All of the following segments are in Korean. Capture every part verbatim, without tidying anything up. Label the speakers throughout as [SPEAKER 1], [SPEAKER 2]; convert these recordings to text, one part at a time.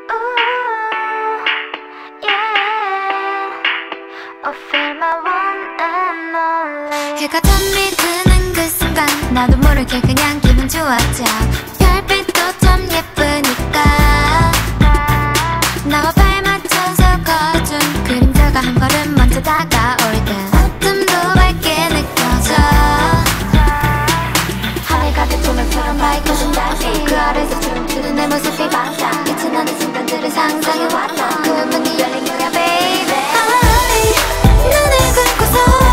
[SPEAKER 1] 해가 잠이 드는 그 순간 나도 모르게 그냥 기분 좋았죠. 별빛도 참 예쁘니까 나와 발 맞춰서 걸어준 그림자가 한 걸음 먼저 다가올 때 어둠도 밝게 느껴져. 하늘 가득 조명처럼 밝아진 달빛 그 아래서 춤추는 내 모습이 반짝 빛이 나는 순간들을 상상해왔다. 그 문이 열린 거야 baby. 눈을 감고서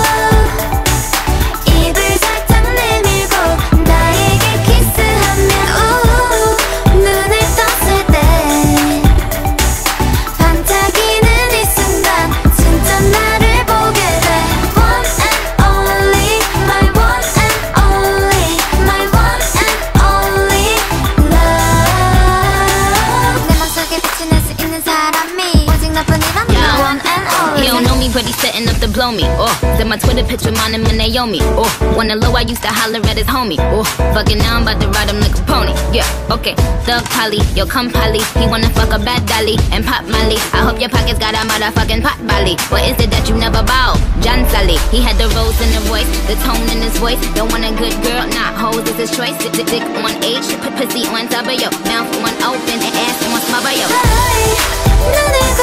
[SPEAKER 2] But he's setting up to blow me. Oh, then my Twitter picture, mine him and Naomi. Oh, wanna low, I used to holler at his homie. Oh, fucking now I'm about to ride him like a pony. Yeah, okay. Thug Polly, yo come Polly. He wanna fuck a bad dolly and pop Molly. I hope your pockets got a motherfucking pot Bolly. What is it that you never bow? John Sally. He had the rose in the voice, the tone in his voice. Don't want a good girl, nah, hoes is his choice. Dick, dick, dick on H, put pussy on top of yo. Mouth one open and ass on smother yo.